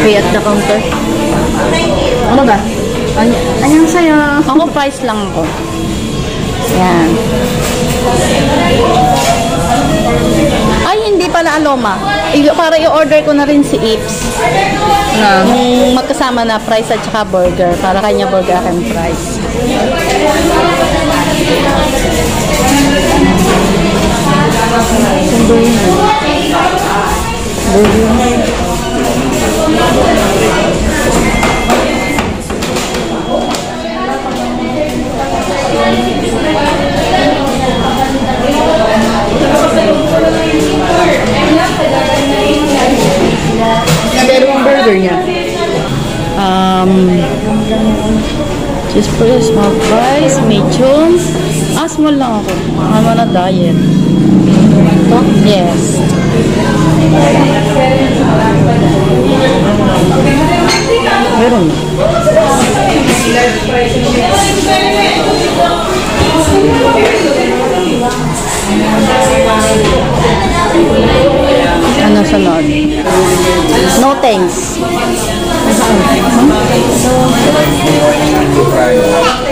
Pay at the counter. Ano ba? Anong sa'yo? Ako price lang ako. Yan. Ay, hindi pala Aloma. Para i-order ko na rin si Ips. Yung magkasama na price at saka burger. Para kanya burger akin price. Sundo yun. Burger. Pero yung burger niya. Just for a small price, medium. Small lang ako. I'm on a diet. Yes. Meron. Ano sunod? No thanks.